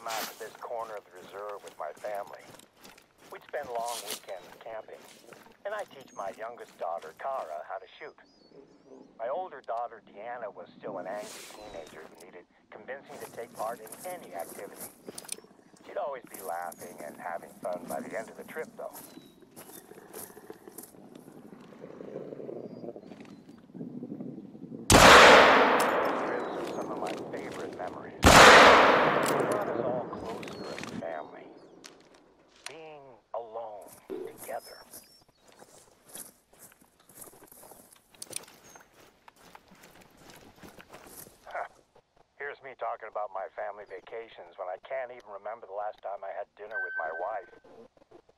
come out to this corner of the reserve with my family. We'd spend long weekends camping, and I teach my youngest daughter, Kara, how to shoot. My older daughter, Deanna, was still an angry teenager who needed convincing to take part in any activity. She'd always be laughing and having fun by the end of the trip, though. Trips are some of my favorite memories. They brought us all closer as a family. Being alone together. Here's me talking about my family vacations when I can't even remember the last time I had dinner with my wife.